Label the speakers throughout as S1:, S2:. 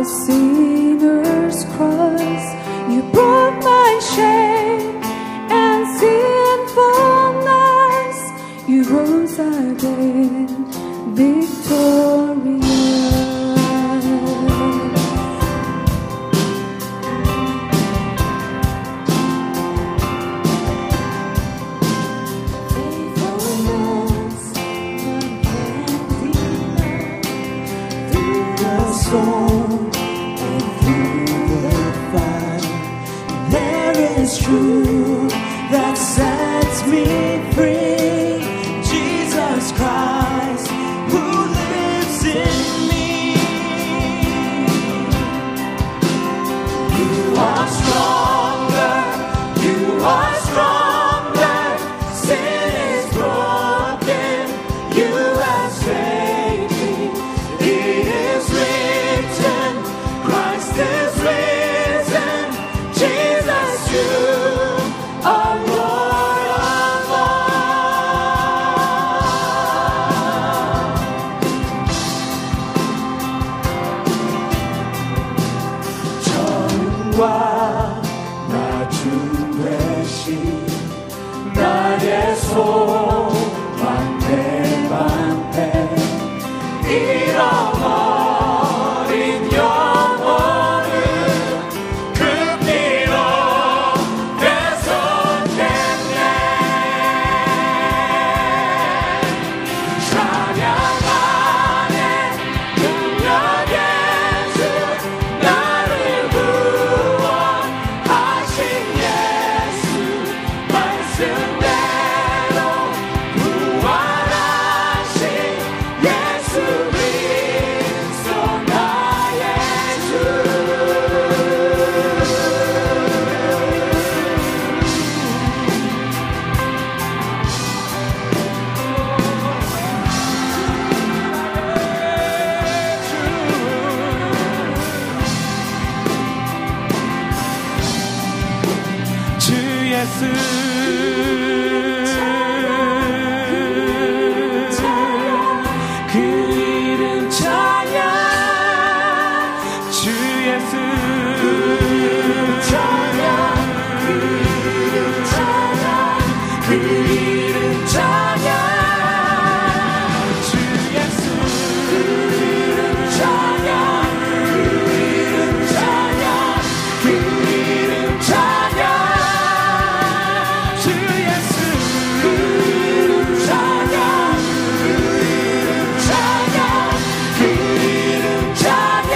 S1: a sinner's cross. You brought my shame and sinfulness. You rose again, victorious.
S2: True that sets me free, Jesus Christ who lives in me. You are stronger, you are stronger, sin is broken, you have saved me. It is written, Christ is risen, Jesus you are Lord of all. 정과 낮춤 되신 나의 소망 내 맘에 잃어버린 영혼을 그 피로 되손했네. 찬양하네 능력 예수 나를 구원하신 예수 말씀대로 부활하신 예수 그리스도 나의 주. 주 예수 그 이름 찬양 주 예수 찬양 그 이름 찬양 그 이름 찬양 주 예수 그 이름 찬양 그 이름 찬양 그 이름 찬양 주 예수 그 이름 찬양 그 이름 찬양 그 이름 찬양.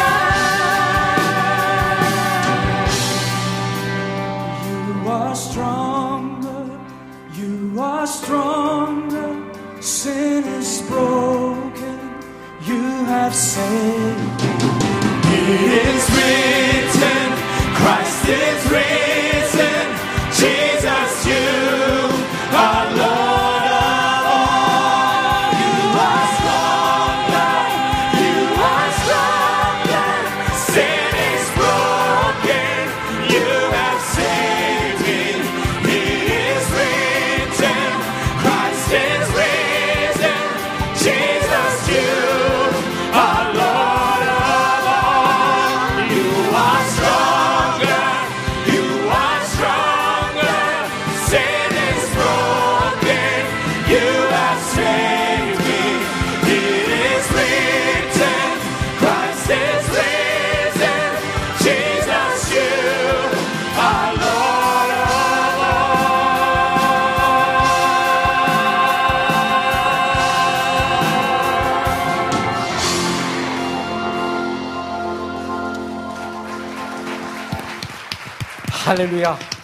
S2: You are stronger, you are stronger, sin is broken, you have saved me. It is written, Christ is risen, Jesus you are Lord of all. You are stronger, you are stronger, sin is broken, you have saved me. It is written, Christ is risen, Jesus you are Lord of all. You are stronger, you are stronger, sin is broken, you have saved me. It is written, Christ is risen, Jesus you are Lord of all.
S3: 할렐루야.